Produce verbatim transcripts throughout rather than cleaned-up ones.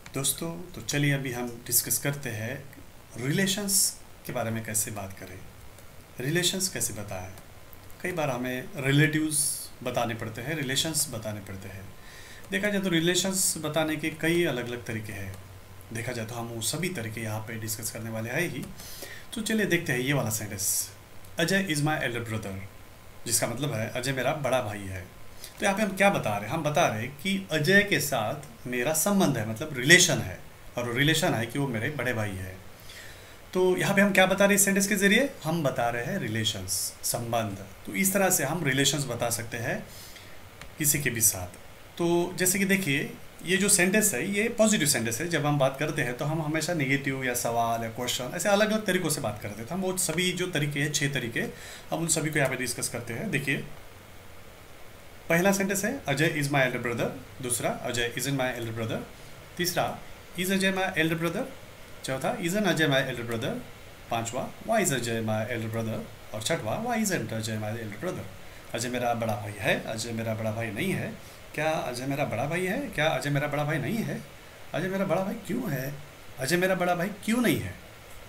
दोस्तों, तो चलिए अभी हम डिस्कस करते हैं रिलेशंस के बारे में। कैसे बात करें, रिलेशंस कैसे बताएं। कई बार हमें रिलेटिव्स बताने पड़ते हैं, रिलेशंस बताने पड़ते हैं। देखा जाए तो रिलेशंस बताने के कई अलग अलग तरीके हैं। देखा जाए तो हम वो सभी तरीके यहाँ पे डिस्कस करने वाले हैं ही। तो चलिए देखते हैं ये वाला sentence, Ajay is my elder brother, जिसका मतलब है अजय मेरा बड़ा भाई है। तो यहाँ पे हम क्या बता रहे हैं, हम बता रहे हैं कि अजय के साथ मेरा संबंध है, मतलब रिलेशन है, और रिलेशन है कि वो मेरे बड़े भाई है। तो यहाँ पे हम क्या बता रहे हैं, इस सेंटेंस के जरिए हम बता रहे हैं रिलेशंस, संबंध। तो इस तरह से हम रिलेशंस बता सकते हैं किसी के भी साथ। तो जैसे कि देखिए, ये जो सेंटेंस है ये पॉजिटिव सेंटेंस है। जब हम बात करते हैं तो हम हमेशा नेगेटिव या सवाल या क्वेश्चन ऐसे अलग अलग तरीक़ों से बात करते हैं। तो हम वो सभी जो तरीके हैं, छः तरीके, हम उन सभी को यहाँ पे डिस्कस करते हैं। देखिए, पहला सेंटेंस है Ajay is my elder brother. दूसरा, Ajay isn't my elder brother. तीसरा, is Ajay my elder brother. चौथा, isn't Ajay my elder brother. पांचवा, why is Ajay my elder brother. और छठवा, why isn't Ajay my elder brother. अजय मेरा बड़ा भाई है, अजय मेरा बड़ा भाई नहीं है। क्या अजय मेरा बड़ा भाई है? क्या अजय मेरा बड़ा भाई नहीं है? अजय मेरा बड़ा भाई क्यों है? अजय मेरा बड़ा भाई क्यों नहीं है?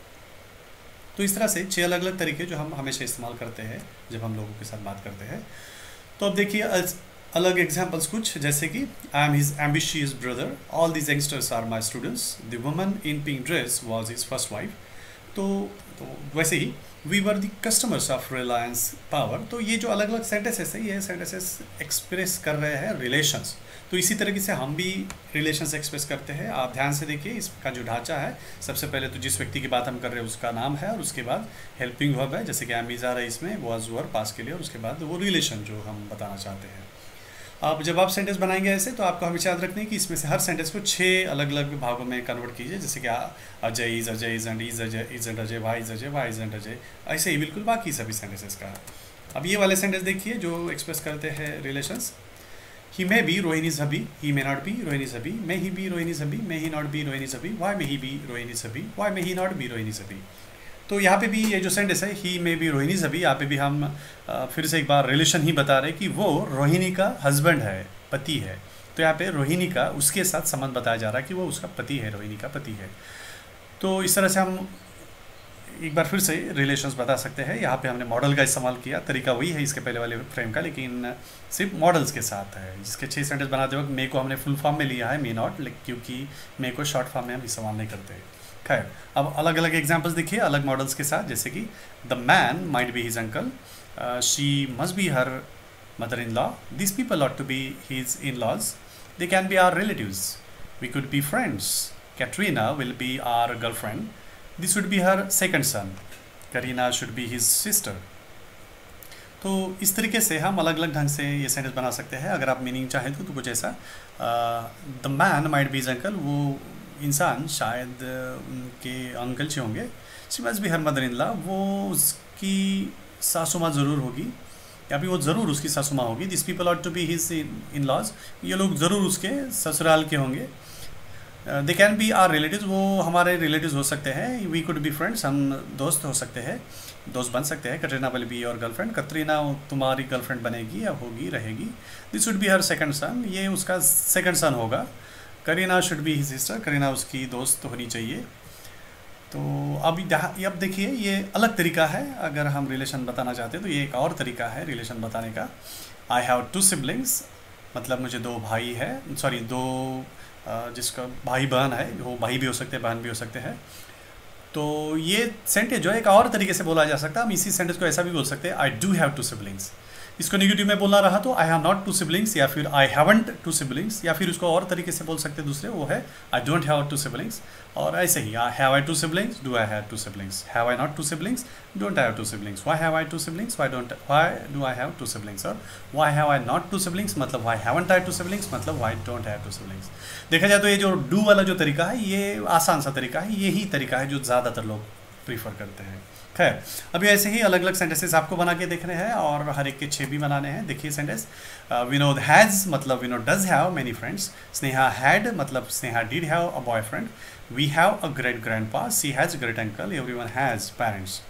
तो इस तरह से छह अलग अलग तरीके जो हम हमेशा इस्तेमाल करते हैं जब हम लोगों के साथ बात करते हैं। तो अब देखिए अलग एग्जाम्पल्स कुछ, जैसे कि I am his ambitious brother, all these youngsters are my students, the woman in pink dress was his first wife. तो, तो वैसे ही we were the customers of Reliance power. तो ये जो अलग अलग सेंटेंसेस है, ये सेंटेंसेस एक्सप्रेस कर रहे हैं रिलेशंस। तो इसी तरीके से हम भी रिलेशंस एक्सप्रेस करते हैं। आप ध्यान से देखिए, इसका जो ढांचा है, सबसे पहले तो जिस व्यक्ति की बात हम कर रहे हैं उसका नाम है, और उसके बाद हेल्पिंग वर्ब है, जैसे कि एम इज़ आ रहा है इसमें, वॉज वर पास के लिए, और उसके बाद वो रिलेशन जो हम बताना चाहते हैं। अब जब आप सेंटेंस बनाएंगे ऐसे, तो आपको हमेशा याद रखना है कि इसमें से हर सेंटेंस को छः अलग अलग भागों में कन्वर्ट कीजिए। जैसे कि Ajay is Ajay, isn't is Ajay, isn't Ajay, why is Ajay, why isn't Ajay, ऐसे ही बिल्कुल बाकी सभी सेंटेंसेस का। अब ये वाले सेंटेंस देखिए जो एक्सप्रेस करते हैं relations. He may be Rohini's hubby, he may not be Rohini's hubby, may he be Rohini's hubby, may he not be Rohini's hubby, why may he be Rohini's hubby, why may he not be Rohini's hubby. तो यहाँ पे भी ये जो sentence है ही may be Rohini's हबी, यहाँ पे भी हम आ, फिर से एक बार रिलेशन ही बता रहे हैं कि वो रोहिणी का हस्बैंड है, पति है। तो यहाँ पे रोहिणी का उसके साथ संबंध बताया जा रहा है कि वो उसका पति है, रोहिणी का पति है। तो इस तरह से हम एक बार फिर से रिलेशंस बता सकते हैं। यहाँ पे हमने मॉडल का इस्तेमाल किया, तरीका वही है इसके पहले वाले फ्रेम का, लेकिन सिर्फ मॉडल्स के साथ है। जिसके छः सेंटेंस बनाते वक्त मे को हमने फुल फॉर्म में लिया है, मे नॉट, क्योंकि मे को शॉर्ट फॉर्म में हम इस्तेमाल नहीं करते। खैर, अब अलग अलग एग्जाम्पल्स देखिए अलग मॉडल्स के साथ, जैसे कि the man might be his uncle, she must be her mother in law, this people ought to be his in laws, they can be our relatives, we could be friends, Katrina will be our girlfriend, this would be her second son, Kareena should be his sister. तो इस तरीके से हम अलग अलग ढंग से ये सेंटेंस बना सकते हैं। अगर आप मीनिंग चाहें तो, तो कुछ ऐसा, the man might be his uncle, वो इंसान शायद उनके अंकल से होंगे। She must be her mother in law, वो उसकी सासू माँ ज़रूर होगी, या फिर वो ज़रूर उसकी सासू माँ होगी। This people ought to be his in laws, ये लोग ज़रूर उसके ससुराल के होंगे। They can be our relatives, वो हमारे रिलेटिव्स हो सकते हैं। वी कुड बी फ्रेंड्स, हम दोस्त हो सकते हैं, दोस्त बन सकते हैं। Katrina will be your girlfriend, Katrina तुम्हारी गर्लफ्रेंड बनेगी या होगी, रहेगी। This would be her second son, ये उसका सेकंड सन होगा। Kareena should be his sister, Kareena उसकी दोस्त होनी चाहिए। तो अब अब देखिए, ये अलग तरीका है। अगर हम रिलेशन बताना चाहते हैं तो ये एक और तरीका है रिलेशन बताने का। आई हैव टू सिबलिंग्स, मतलब मुझे दो भाई है, सॉरी दो जिसका भाई बहन है, वो भाई भी हो सकते हैं, बहन भी हो सकते हैं। तो ये सेंटेंस जो है एक और तरीके से बोला जा सकता है। हम इसी सेंटेंस को ऐसा भी बोल सकते हैं, I do have two siblings. इसको नेगेटिव में बोलना रहा तो I have not two siblings, या फिर आई हैवंट टू सिबलिंग्स, या फिर उसको और तरीके से बोल सकते हैं दूसरे, वो है I don't have two siblings. और ऐसे ही, have I two siblings, do I have two siblings, have I not two siblings, don't I have two siblings, why have I two siblings, why don't why do I have two siblings, और why have I not two siblings मतलब why haven't I two siblings मतलब why don't have two siblings. देखा जाए तो ये जो do वाला जो तरीका है, ये आसान सा तरीका है, यही तरीका है जो ज़्यादातर लोग प्रीफर करते हैं। खैर, अभी ऐसे ही अलग अलग सेंटेंसेस आपको बना के देखने हैं, और हर एक के छः भी बनाने हैं। देखिए सेंटेंस, विनोद हैज़ मतलब Vinod does have many friends, Sneha had मतलब Sneha did have a boyfriend, we have a great grandpa, she has great uncle, everyone has parents.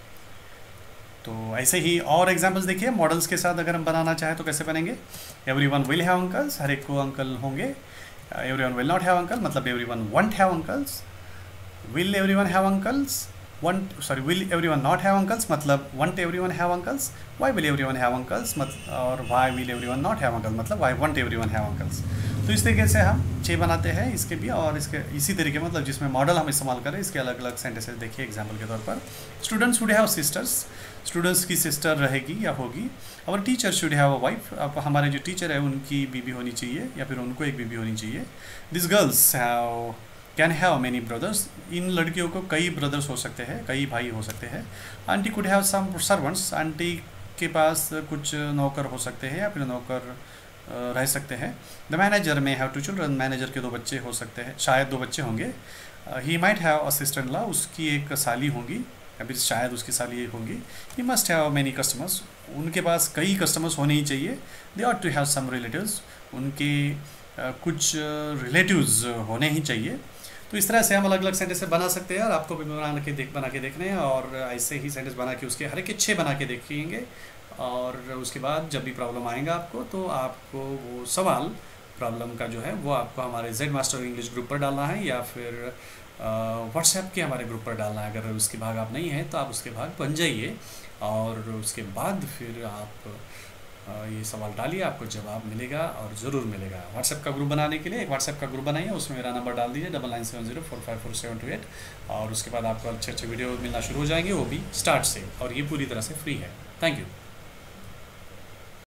तो ऐसे ही और एग्जाम्पल्स देखिए मॉडल्स के साथ। अगर हम बनाना चाहें तो कैसे बनेंगे, एवरीवन विल हैव अंकल्स, हर एक को अंकल होंगे। Every one will not have uncle मतलब every one won't have uncles. Will every one have uncles want sorry will everyone not have uncles मतलब want everyone have uncles. why will everyone have uncles मत और why will everyone not have uncles मतलब why won't everyone have uncles. तो इस तरीके से हम छः बनाते हैं इसके भी, और इसके इसी तरीके मतलब जिसमें मॉडल हम इस्तेमाल करें इसके अलग अलग सेंटेंसेस देखिए एग्जांपल के तौर पर. Students should have sisters, students की सिस्टर रहेगी या होगी. और teacher should have a wife, अब हमारे जो टीचर है उनकी बीवी होनी चाहिए या फिर उनको एक बीवी होनी चाहिए. This girls have can have many brothers, इन लड़कियों को कई ब्रदर्स हो सकते हैं, कई भाई हो सकते हैं. Aunty could have some servants, aunty के पास कुछ नौकर हो सकते हैं या फिर नौकर रह सकते हैं. The manager may have two children, manager के दो बच्चे हो सकते हैं, शायद दो बच्चे होंगे. He might have a sister in law, उसकी एक साली होंगी या फिर शायद उसकी साली होंगी. He must have many customers, उनके पास कई कस्टमर्स होने ही चाहिए. They ought to have some relatives, उनके uh, कुछ रिलेटिव्स uh, होने ही चाहिए. तो इस तरह से हम अलग अलग सेंटेंस बना सकते हैं और आपको भी बना के देख बना के देखने हैं, और ऐसे ही सेंटेंस बना के उसके हर एक छः बना के देखेंगे. और उसके बाद जब भी प्रॉब्लम आएगा आपको तो आपको वो सवाल प्रॉब्लम का जो है वो आपको हमारे जेड मास्टर इंग्लिश ग्रुप पर डालना है या फिर व्हाट्सएप के हमारे ग्रुप पर डालना है. अगर उसके भाग आप नहीं हैं तो आप उसके भाग बन जाइए और उसके बाद फिर आप ये सवाल डालिए, आपको जवाब मिलेगा और ज़रूर मिलेगा. व्हाट्सएप का ग्रुप बनाने के लिए एक व्हाट्सएप का ग्रुप बनाइए, उसमें मेरा नंबर डाल दीजिए double nine seven zero four five four seven two eight, और उसके बाद आपको अच्छे अच्छे वीडियो मिलना शुरू हो जाएंगे, वो भी स्टार्ट से, और ये पूरी तरह से फ्री है. Thank you.